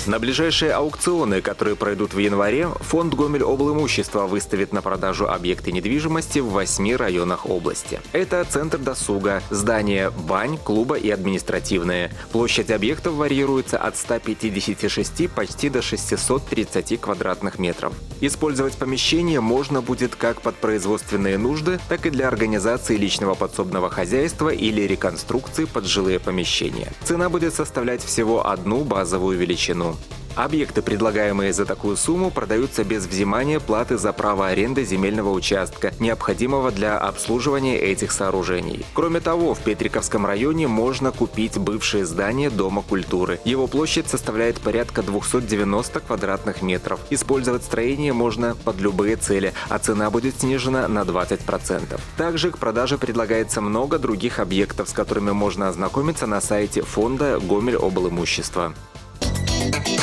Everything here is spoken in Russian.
На ближайшие аукционы, которые пройдут в январе, фонд Гомель-облимущества выставит на продажу объекты недвижимости в 8 районах области. Это центр досуга, здания бань, клуба и административные. Площадь объектов варьируется от 156 почти до 630 квадратных метров. Использовать помещение можно будет как под производственные нужды, так и для организации личного подсобного хозяйства или реконструкции под жилые помещения. Цена будет составлять всего одну базовую величину. Объекты, предлагаемые за такую сумму, продаются без взимания платы за право аренды земельного участка, необходимого для обслуживания этих сооружений. Кроме того, в Петриковском районе можно купить бывшее здание Дома культуры. Его площадь составляет порядка 290 квадратных метров. Использовать строение можно под любые цели, а цена будет снижена на 20%. Также к продаже предлагается много других объектов, с которыми можно ознакомиться на сайте фонда Гомель-облимущества.